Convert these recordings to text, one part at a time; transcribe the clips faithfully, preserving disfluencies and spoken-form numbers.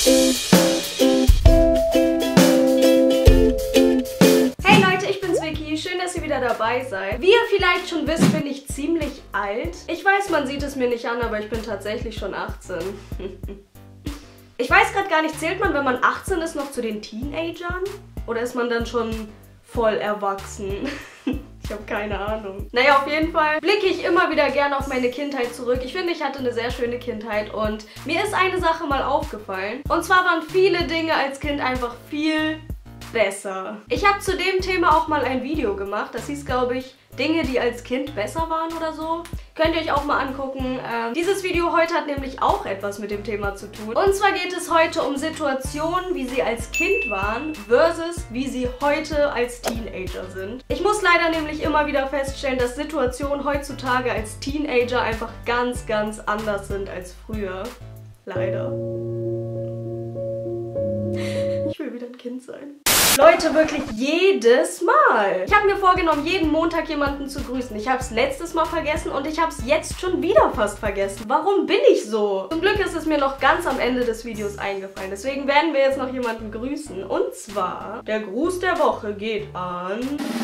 Hey Leute, ich bin's Vicky. Schön, dass ihr wieder dabei seid. Wie ihr vielleicht schon wisst, bin ich ziemlich alt. Ich weiß, man sieht es mir nicht an, aber ich bin tatsächlich schon achtzehn. Ich weiß gerade gar nicht, zählt man, wenn man achtzehn ist, noch zu den Teenagern? Oder ist man dann schon voll erwachsen? Ich habe keine Ahnung. Naja, auf jeden Fall blicke ich immer wieder gerne auf meine Kindheit zurück. Ich finde, ich hatte eine sehr schöne Kindheit und mir ist eine Sache mal aufgefallen. Und zwar waren viele Dinge als Kind einfach viel besser. Ich habe zu dem Thema auch mal ein Video gemacht. Das hieß, glaube ich, Dinge, die als Kind besser waren oder so. Könnt ihr euch auch mal angucken. Ähm, dieses Video heute hat nämlich auch etwas mit dem Thema zu tun. Und zwar geht es heute um Situationen, wie sie als Kind waren versus wie sie heute als Teenager sind. Ich muss leider nämlich immer wieder feststellen, dass Situationen heutzutage als Teenager einfach ganz, ganz anders sind als früher. Leider. Ich will wieder ein Kind sein. Leute, wirklich jedes Mal. Ich habe mir vorgenommen, jeden Montag jemanden zu grüßen. Ich habe es letztes Mal vergessen und ich habe es jetzt schon wieder fast vergessen. Warum bin ich so? Zum Glück ist es mir noch ganz am Ende des Videos eingefallen. Deswegen werden wir jetzt noch jemanden grüßen. Und zwar, der Gruß der Woche geht an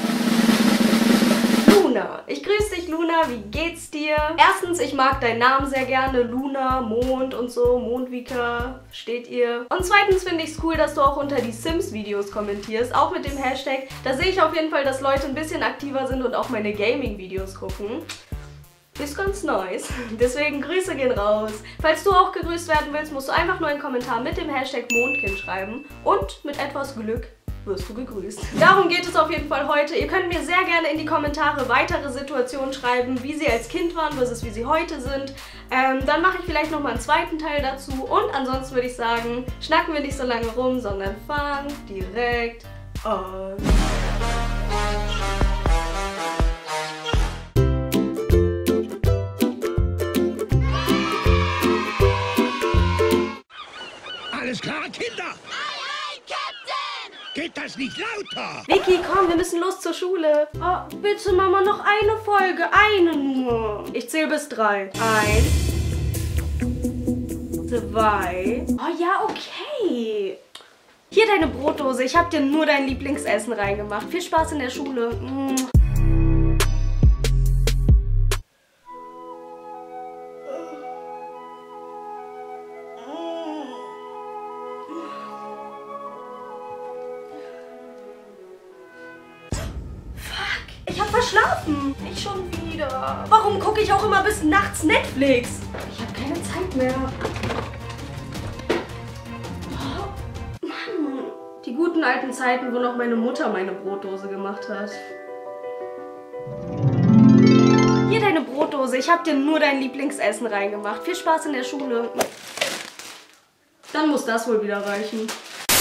Luna. Ich grüße dich, Luna. Wie geht's dir? Erstens, ich mag deinen Namen sehr gerne. Luna, Mond und so. Mondvika, steht ihr. Und zweitens finde ich es cool, dass du auch unter die Sims-Videos kommentierst. Auch mit dem Hashtag. Da sehe ich auf jeden Fall, dass Leute ein bisschen aktiver sind und auch meine Gaming-Videos gucken. Ist ganz nice. Deswegen Grüße gehen raus. Falls du auch gegrüßt werden willst, musst du einfach nur einen Kommentar mit dem Hashtag Mondkind schreiben. Und mit etwas Glück wirst du gegrüßt. Darum geht es auf jeden Fall heute. Ihr könnt mir sehr gerne in die Kommentare weitere Situationen schreiben, wie sie als Kind waren versus wie sie heute sind. Ähm, dann mache ich vielleicht nochmal einen zweiten Teil dazu. Und ansonsten würde ich sagen, schnacken wir nicht so lange rum, sondern fangen direkt an. Alles klar, Kinder? Geht das nicht lauter? Vicky, komm, wir müssen los zur Schule. Oh, bitte, Mama, noch eine Folge. Eine nur. Ich zähle bis drei. Eins. Zwei. Oh ja, okay. Hier deine Brotdose. Ich habe dir nur dein Lieblingsessen reingemacht. Viel Spaß in der Schule. Mm. Ich hab verschlafen. Ich schon wieder. Warum gucke ich auch immer bis nachts Netflix? Ich habe keine Zeit mehr. Oh, Mann. Die guten alten Zeiten, wo noch meine Mutter meine Brotdose gemacht hat. Hier deine Brotdose. Ich habe dir nur dein Lieblingsessen reingemacht. Viel Spaß in der Schule. Dann muss das wohl wieder reichen.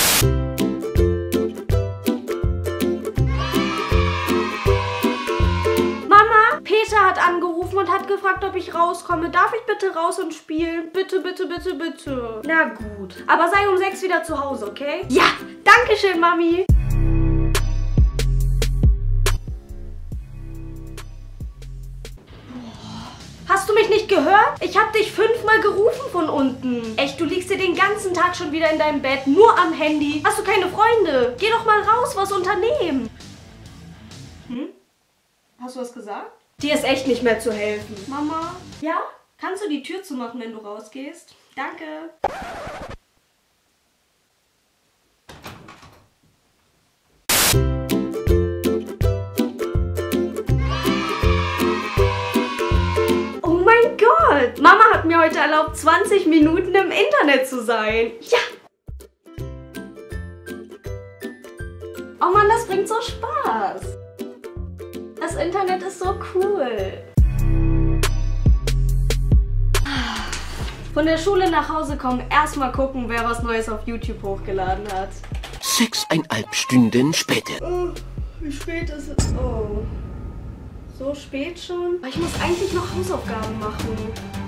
Peter hat angerufen und hat gefragt, ob ich rauskomme. Darf ich bitte raus und spielen? Bitte, bitte, bitte, bitte. Na gut. Aber sei um sechs wieder zu Hause, okay? Ja, danke schön, Mami. Hast du mich nicht gehört? Ich habe dich fünfmal gerufen von unten. Echt, du liegst dir den ganzen Tag schon wieder in deinem Bett, nur am Handy. Hast du keine Freunde? Geh doch mal raus, was unternehmen. Hm? Hast du was gesagt? Dir ist echt nicht mehr zu helfen. Mama? Ja? Kannst du die Tür zumachen, wenn du rausgehst? Danke. Oh mein Gott! Mama hat mir heute erlaubt, zwanzig Minuten im Internet zu sein. Ja! Oh Mann, das bringt so Spaß. Das Internet ist so cool. Von der Schule nach Hause kommen, erstmal gucken, wer was Neues auf YouTube hochgeladen hat. Sechseinhalb Stunden später. Oh, wie spät ist es? Oh. So spät schon? Ich muss eigentlich noch Hausaufgaben machen.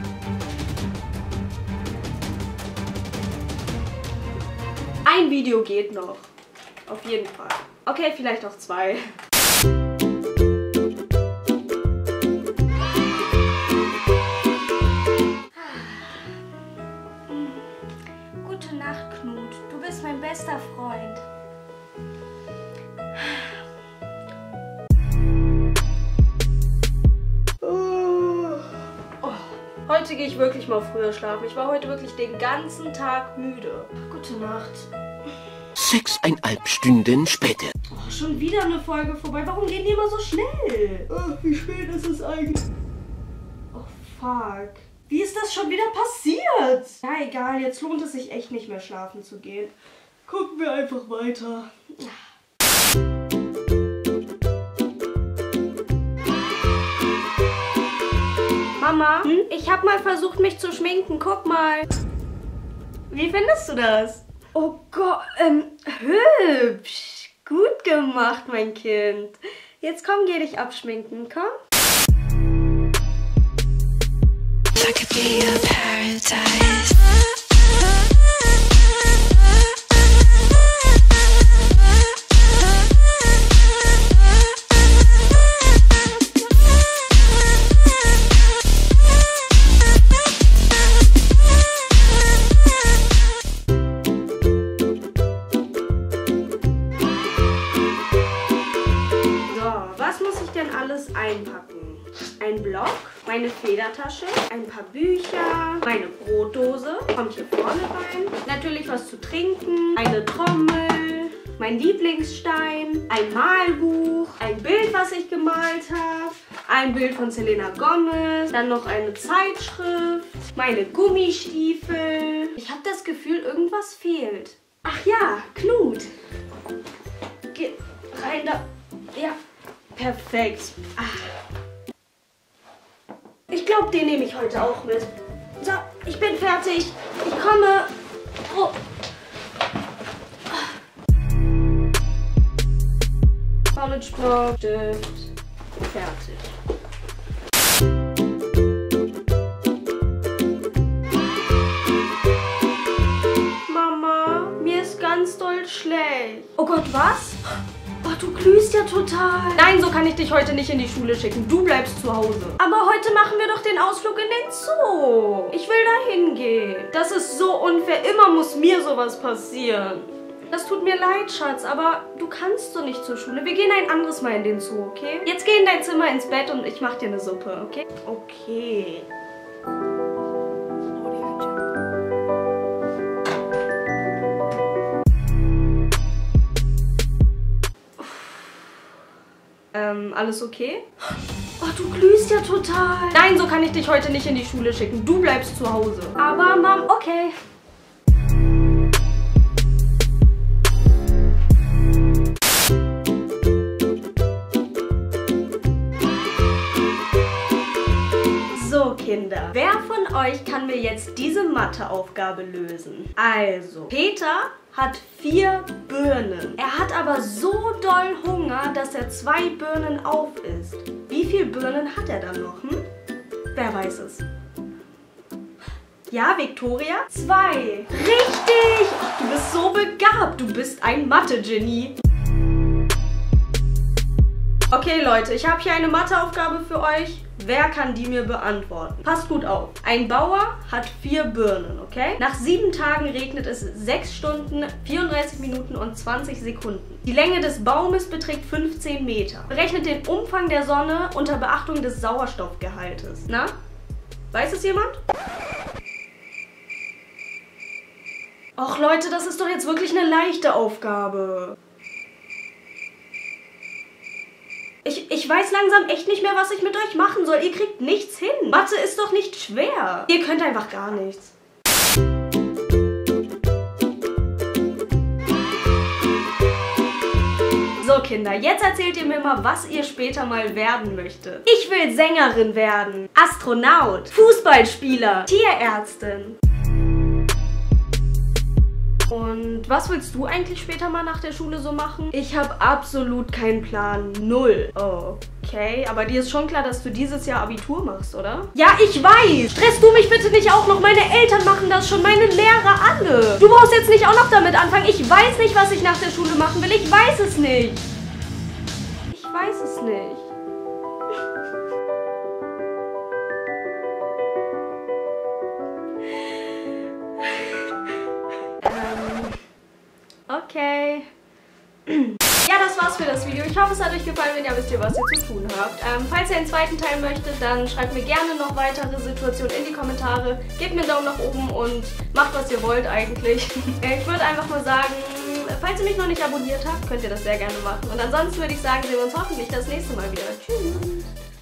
Ein Video geht noch. Auf jeden Fall. Okay, vielleicht auch zwei. Gute Nacht, Heute gehe ich wirklich mal früher schlafen. Ich war heute wirklich den ganzen Tag müde. Gute Nacht. Sechseinhalb Stunden später. Oh, schon wieder eine Folge vorbei. Warum gehen die immer so schnell? Ach, wie spät ist es eigentlich? Oh, fuck. Wie ist das schon wieder passiert? Ja, egal. Jetzt lohnt es sich echt nicht mehr schlafen zu gehen. Gucken wir einfach weiter. Mama, hm? Ich habe mal versucht, mich zu schminken. Guck mal. Wie findest du das? Oh Gott, ähm, hübsch. Gut gemacht, mein Kind. Jetzt komm, geh dich abschminken, komm. I could be your paradise. Alles einpacken. Ein Block, meine Federtasche, ein paar Bücher, meine Brotdose, kommt hier vorne rein, natürlich was zu trinken, eine Trommel, mein Lieblingsstein, ein Malbuch, ein Bild, was ich gemalt habe, ein Bild von Selena Gomez, dann noch eine Zeitschrift, meine Gummistiefel. Ich habe das Gefühl, irgendwas fehlt. Ach ja, Knut. Geh rein da. Ja. Perfekt. Ah. Ich glaube, den nehme ich heute auch mit. So, ich bin fertig. Ich komme. Oh. College Block, Stift. Fertig. Mama, mir ist ganz doll schlecht. Oh Gott, was? Oh, du glühst ja total. Nein, so kann ich dich heute nicht in die Schule schicken. Du bleibst zu Hause. Aber heute machen wir doch den Ausflug in den Zoo. Ich will da hingehen. Das ist so unfair. Immer muss mir sowas passieren. Das tut mir leid, Schatz, aber du kannst so nicht zur Schule. Wir gehen ein anderes Mal in den Zoo, okay? Jetzt geh in dein Zimmer ins Bett und ich mach dir eine Suppe, okay? Okay. Ähm, alles okay? Oh, du glühst ja total. Nein, so kann ich dich heute nicht in die Schule schicken. Du bleibst zu Hause. Aber, Mom, okay. So, Kinder. Wer von euch kann mir jetzt diese Matheaufgabe lösen? Also, Peter hat vier Birnen. Er hat aber so doll Hunger, dass er zwei Birnen aufisst. Wie viele Birnen hat er dann noch? Hm? Wer weiß es? Ja, Victoria? Zwei. Richtig! Du bist so begabt. Du bist ein Mathe-Genie. Okay, Leute, ich habe hier eine Matheaufgabe für euch. Wer kann die mir beantworten? Passt gut auf. Ein Bauer hat vier Birnen, okay? Nach sieben Tagen regnet es sechs Stunden, vierunddreißig Minuten und zwanzig Sekunden. Die Länge des Baumes beträgt fünfzehn Meter. Berechnet den Umfang der Sonne unter Beachtung des Sauerstoffgehaltes. Na? Weiß es jemand? Och Leute, das ist doch jetzt wirklich eine leichte Aufgabe. Ich, ich weiß langsam echt nicht mehr, was ich mit euch machen soll. Ihr kriegt nichts hin. Mathe ist doch nicht schwer. Ihr könnt einfach gar nichts. So, Kinder, jetzt erzählt ihr mir mal, was ihr später mal werden möchtet. Ich will Sängerin werden, Astronaut, Fußballspieler, Tierärztin. Und was willst du eigentlich später mal nach der Schule so machen? Ich habe absolut keinen Plan. Null. Oh, okay. Aber dir ist schon klar, dass du dieses Jahr Abitur machst, oder? Ja, ich weiß. Stress du mich bitte nicht auch noch. Meine Eltern machen das schon. Meine Lehrer alle. Du brauchst jetzt nicht auch noch damit anfangen. Ich weiß nicht, was ich nach der Schule machen will. Ich weiß es nicht. Ich weiß es nicht. Okay. Ja, das war's für das Video. Ich hoffe, es hat euch gefallen. Wenn ja, wisst ihr, was ihr zu tun habt. Ähm, falls ihr einen zweiten Teil möchtet, dann schreibt mir gerne noch weitere Situationen in die Kommentare. Gebt mir einen Daumen nach oben und macht, was ihr wollt eigentlich. Ich würde einfach mal sagen, falls ihr mich noch nicht abonniert habt, könnt ihr das sehr gerne machen. Und ansonsten würde ich sagen, sehen wir uns hoffentlich das nächste Mal wieder. Tschüss.